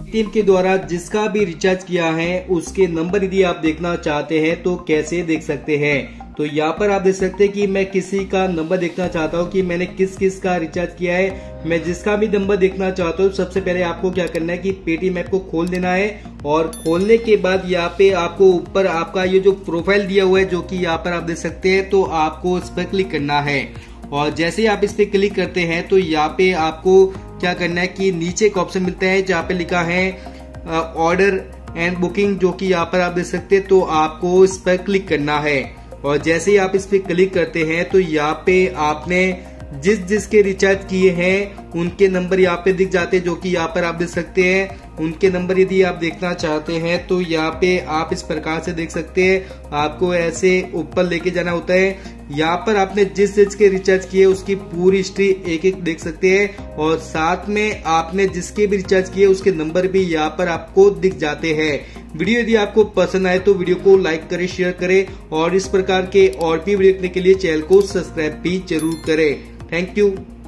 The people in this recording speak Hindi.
पेटीएम के द्वारा जिसका भी रिचार्ज किया है उसके नंबर यदि आप देखना चाहते हैं तो कैसे देख सकते हैं। तो यहाँ पर आप देख सकते हैं कि मैं किसी का नंबर देखना चाहता हूँ कि मैंने किस किस का रिचार्ज किया है। मैं जिसका भी नंबर देखना चाहता हूँ सबसे पहले आपको क्या करना है कि पेटीएम ऐप को खोल देना है और खोलने के बाद यहाँ पे आपको ऊपर आपका ये जो प्रोफाइल दिया हुआ है जो कि यहाँ पर आप देख सकते हैं, तो आपको इस पर क्लिक करना है। और जैसे ही आप इस पे क्लिक करते हैं तो यहाँ पे आपको क्या करना है कि नीचे एक ऑप्शन मिलता है जहाँ पे लिखा है ऑर्डर एंड बुकिंग, जो कि यहाँ पर आप देख सकते हैं, तो आपको इस पर क्लिक करना है। और जैसे ही आप इस पे क्लिक करते हैं तो यहाँ पे आपने जिसके रिचार्ज किए हैं उनके नंबर यहाँ पे दिख जाते हैं, जो कि यहाँ पर आप देख सकते हैं। उनके नंबर यदि आप देखना चाहते हैं तो यहाँ पे आप इस प्रकार से देख सकते हैं। आपको ऐसे ऊपर लेके जाना होता है। यहाँ पर आपने जिस के रिचार्ज किए उसकी पूरी हिस्ट्री एक एक देख सकते हैं और साथ में आपने जिसके भी रिचार्ज किए उसके नंबर भी यहाँ पर आपको दिख जाते हैं। वीडियो यदि आपको पसंद आए तो वीडियो को लाइक करें, शेयर करें और इस प्रकार के और भी वीडियो देखने के लिए चैनल को सब्सक्राइब भी जरूर करें। Thank you.